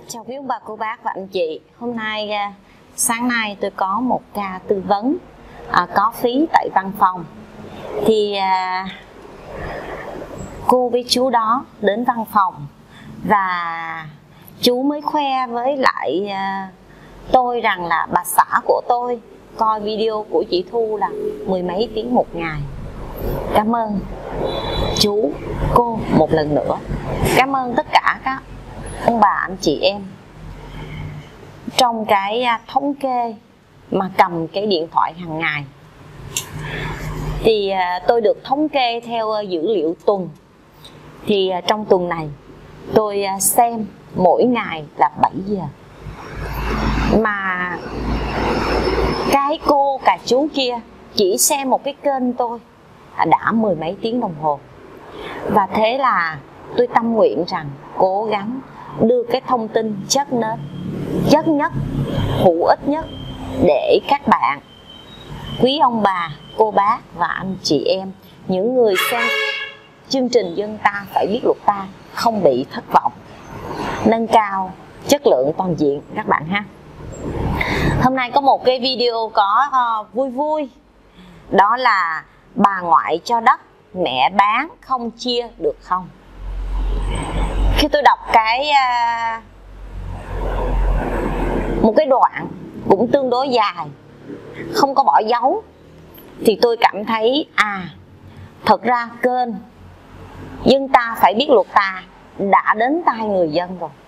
Chào quý ông bà, cô bác và anh chị. Hôm nay sáng nay tôi có một ca tư vấn có phí tại văn phòng. Thì cô với chú đó đến văn phòng và chú mới khoe với lại tôi rằng là bà xã của tôi coi video của chị Thu là 10 mấy tiếng một ngày. Cảm ơn chú, cô một lần nữa. Cảm ơn tất cả các ông bà, anh chị em. Trong cái thống kê mà cầm cái điện thoại hàng ngày thì tôi được thống kê theo dữ liệu tuần. Thì trong tuần này tôi xem mỗi ngày là 7 giờ. Mà cái cô cả chú kia chỉ xem một cái kênh tôi đã 10 mấy tiếng đồng hồ. Và thế là tôi tâm nguyện rằng cố gắng đưa cái thông tin chất nhất, hữu ích nhất để các bạn, quý ông bà, cô bác và anh chị em, những người xem chương trình Dân Ta Phải Biết Luật Ta không bị thất vọng, nâng cao chất lượng toàn diện các bạn ha. Hôm nay có một cái video có vui, đó là bà ngoại cho đất, mẹ bán không chia được không. Khi tôi đọc một cái đoạn cũng tương đối dài, không có bỏ dấu, thì tôi cảm thấy thật ra kênh Dân Ta Phải Biết Luật Ta đã đến tai người dân rồi.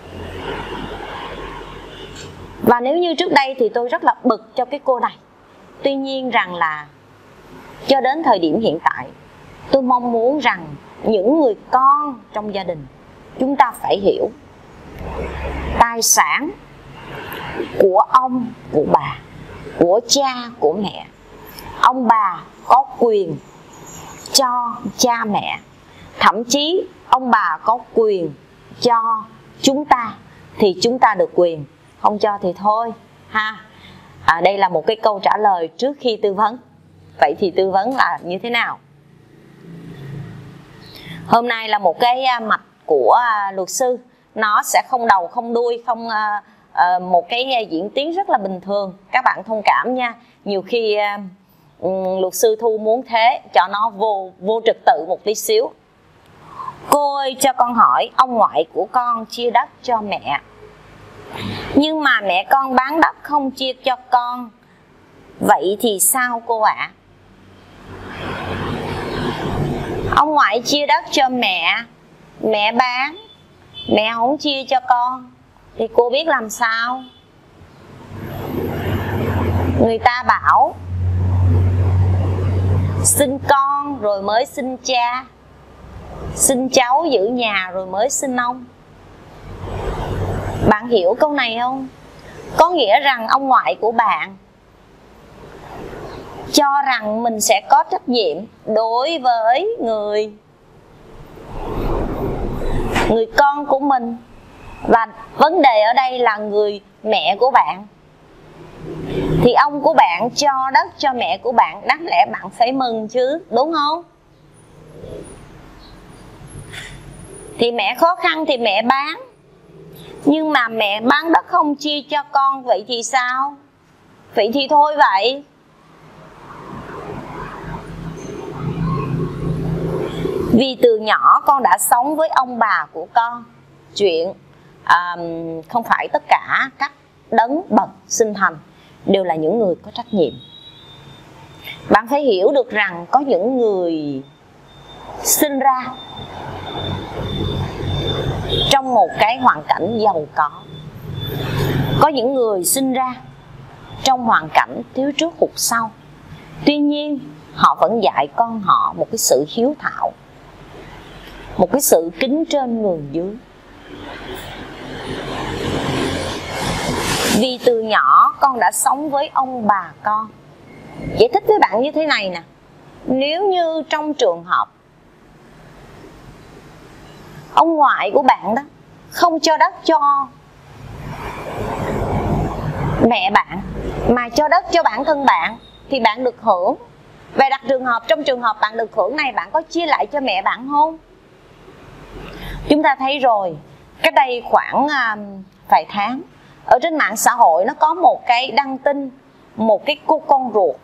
Và nếu như trước đây thì tôi rất là bực cho cái cô này. Tuy nhiên rằng là cho đến thời điểm hiện tại, tôi mong muốn rằng những người con trong gia đình chúng ta phải hiểu tài sản của ông, của bà, của cha, của mẹ. Ông bà có quyền cho cha mẹ, thậm chí ông bà có quyền cho chúng ta thì chúng ta được quyền, không cho thì thôi ha. Đây là một cái câu trả lời trước khi tư vấn. Vậy thì tư vấn là như thế nào? Hôm nay là một cái mạch của luật sư, nó sẽ không đầu không đuôi, không một cái diễn tiến rất là bình thường. Các bạn thông cảm nha. Nhiều khi luật sư Thu muốn thế cho nó vô trật tự một tí xíu. Cô ơi, cho con hỏi, ông ngoại của con chia đất cho mẹ, nhưng mà mẹ con bán đất không chia cho con, vậy thì sao cô ạ? Ông ngoại chia đất cho mẹ, mẹ bán, mẹ không chia cho con, thì cô biết làm sao? Người ta bảo sinh con rồi mới sinh cha, sinh cháu giữ nhà rồi mới sinh ông. Bạn hiểu câu này không? Có nghĩa rằng ông ngoại của bạn cho rằng mình sẽ có trách nhiệm đối với người con của mình. Và vấn đề ở đây là người mẹ của bạn. Thì ông của bạn cho đất cho mẹ của bạn, đáng lẽ bạn phải mừng chứ, đúng không? Thì mẹ khó khăn thì mẹ bán, nhưng mà mẹ bán đất không chia cho con, vậy thì sao? Vậy thì thôi vậy. Vì từ nhỏ con đã sống với ông bà của con. Chuyện không phải tất cả các đấng bậc sinh thành đều là những người có trách nhiệm. Bạn phải hiểu được rằng có những người sinh ra trong một cái hoàn cảnh giàu có những người sinh ra trong hoàn cảnh thiếu trước hụt sau. Tuy nhiên họ vẫn dạy con họ một cái sự hiếu thảo, một cái sự kính trên nhường dưới. Vì từ nhỏ con đã sống với ông bà con. Giải thích với bạn như thế này nè. Nếu như trong trường hợp ông ngoại của bạn đó không cho đất cho mẹ bạn mà cho đất cho bản thân bạn, thì bạn được hưởng. Về đặt trường hợp, trong trường hợp bạn được hưởng này, bạn có chia lại cho mẹ bạn không? Chúng ta thấy rồi, cách đây khoảng vài tháng, ở trên mạng xã hội nó có một cái đăng tin, một cái cô con ruột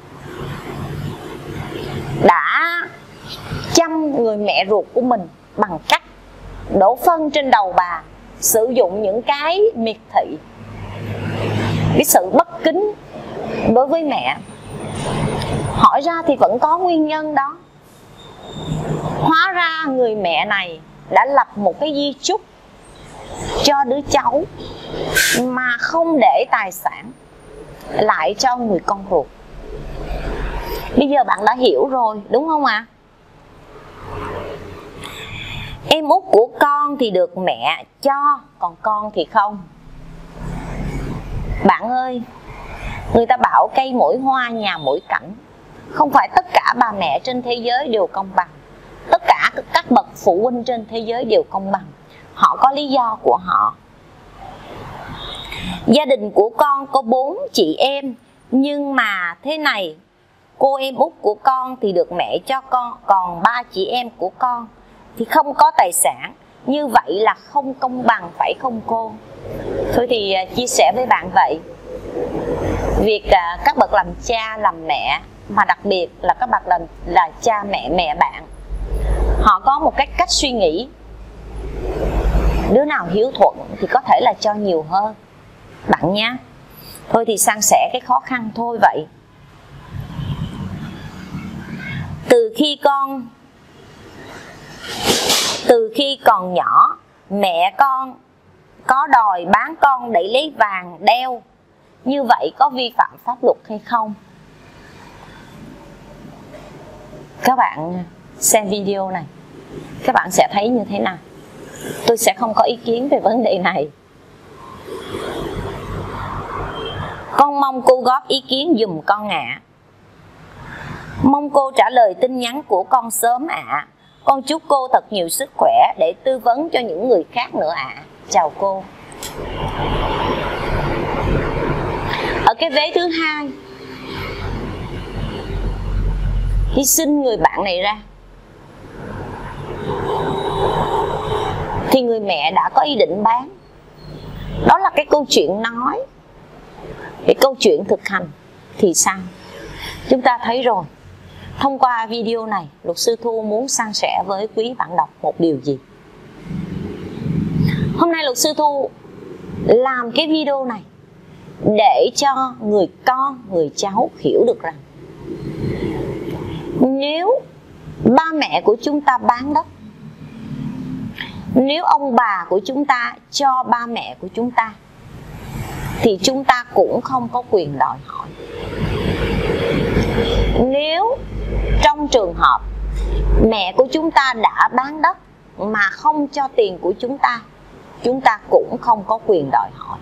đã chăm người mẹ ruột của mình bằng cách đổ phân trên đầu bà, sử dụng những cái miệt thị, cái sự bất kính đối với mẹ. Hỏi ra thì vẫn có nguyên nhân đó. Hóa ra người mẹ này đã lập một cái di chúc cho đứa cháu mà không để tài sản lại cho người con ruột. Bây giờ bạn đã hiểu rồi đúng không ạ? Em út của con thì được mẹ cho, còn con thì không. Bạn ơi, người ta bảo cây mỗi hoa nhà mỗi cảnh. Không phải tất cả bà mẹ trên thế giới đều công bằng. Tất cả các bậc phụ huynh trên thế giới đều công bằng. Họ có lý do của họ. Gia đình của con có 4 chị em, nhưng mà thế này, cô em út của con thì được mẹ cho con, còn 3 chị em của con thì không có tài sản. Như vậy là không công bằng, phải không cô? Thôi thì chia sẻ với bạn vậy. Việc các bậc làm cha làm mẹ, mà đặc biệt là các bậc là cha mẹ bạn, họ có một cách suy nghĩ. Đứa nào hiếu thuận thì có thể là cho nhiều hơn bạn nhé. Thôi thì san sẻ cái khó khăn thôi vậy. Từ khi còn nhỏ, mẹ con có đòi bán con để lấy vàng đeo. Như vậy có vi phạm pháp luật hay không? Các bạn xem video này, các bạn sẽ thấy như thế nào? Tôi sẽ không có ý kiến về vấn đề này. Con mong cô góp ý kiến giùm con ạ. Mong cô trả lời tin nhắn của con sớm ạ. Con chúc cô thật nhiều sức khỏe để tư vấn cho những người khác nữa ạ. Chào cô. Ở cái vế thứ 2 thì xin người bạn này ra, thì người mẹ đã có ý định bán. Đó là cái câu chuyện nói. Cái câu chuyện thực hành thì sao? Chúng ta thấy rồi. Thông qua video này, luật sư Thu muốn san sẻ với quý bạn đọc một điều gì? Hôm nay luật sư Thu làm cái video này để cho người con, người cháu hiểu được rằng nếu ba mẹ của chúng ta bán đất, nếu ông bà của chúng ta cho ba mẹ của chúng ta, thì chúng ta cũng không có quyền đòi hỏi. Nếu trong trường hợp mẹ của chúng ta đã bán đất mà không cho tiền của chúng ta cũng không có quyền đòi hỏi.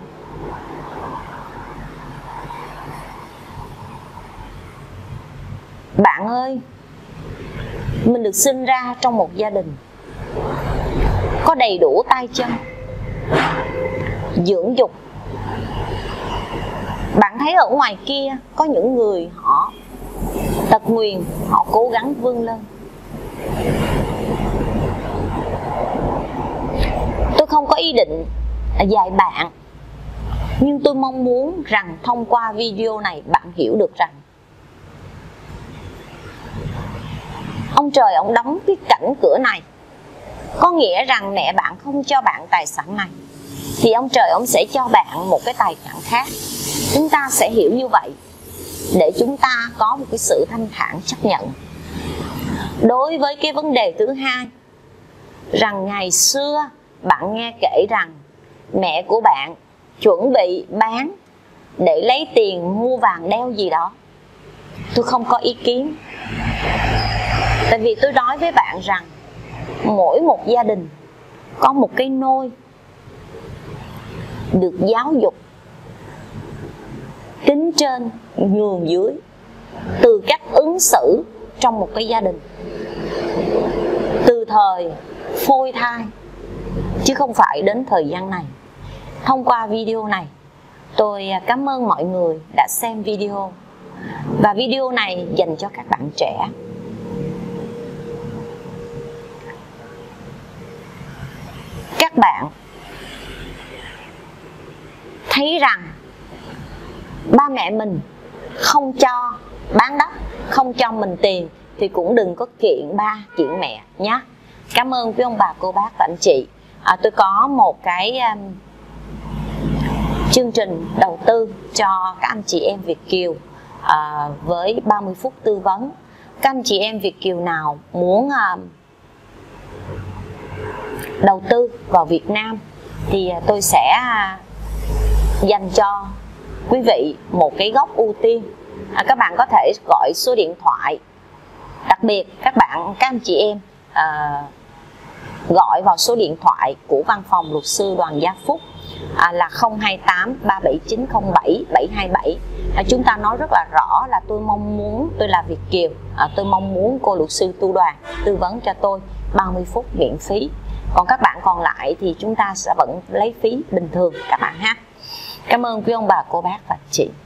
Bạn ơi, mình được sinh ra trong một gia đình có đầy đủ tay chân, dưỡng dục. Bạn thấy ở ngoài kia có những người họ tật nguyền, họ cố gắng vươn lên. Tôi không có ý định dạy bạn, nhưng tôi mong muốn rằng thông qua video này bạn hiểu được rằng ông trời ông đóng cái cảnh cửa này, có nghĩa rằng mẹ bạn không cho bạn tài sản này thì ông trời ông sẽ cho bạn một cái tài sản khác. Chúng ta sẽ hiểu như vậy để chúng ta có một cái sự thanh thản chấp nhận. Đối với cái vấn đề thứ hai, rằng ngày xưa bạn nghe kể rằng mẹ của bạn chuẩn bị bán để lấy tiền mua vàng đeo gì đó, tôi không có ý kiến. Tại vì tôi nói với bạn rằng mỗi một gia đình có một cái nôi được giáo dục kính trên nhường dưới, từ cách ứng xử trong một cái gia đình, từ thời phôi thai, chứ không phải đến thời gian này. Thông qua video này, tôi cảm ơn mọi người đã xem video. Và video này dành cho các bạn trẻ. các bạn thấy rằng ba mẹ mình không cho bán đất, không cho mình tiền thì cũng đừng có kiện ba kiện mẹ nhé. Cảm ơn quý ông bà cô bác và anh chị. Tôi có một cái chương trình đầu tư cho các anh chị em Việt kiều với 30 phút tư vấn. Các anh chị em Việt kiều nào muốn đầu tư vào Việt Nam thì tôi sẽ dành cho quý vị một cái góc ưu tiên. Các bạn có thể gọi số điện thoại, đặc biệt các anh chị em gọi vào số điện thoại của văn phòng luật sư Đoàn Gia Phúc là 028 3790 727. Chúng ta nói rất là rõ là tôi mong muốn, tôi là Việt kiều, tôi mong muốn cô luật sư Tu Đoàn tư vấn cho tôi 30 phút miễn phí. Còn các bạn còn lại thì chúng ta sẽ vẫn lấy phí bình thường các bạn ha. Cảm ơn quý ông bà cô bác và chị.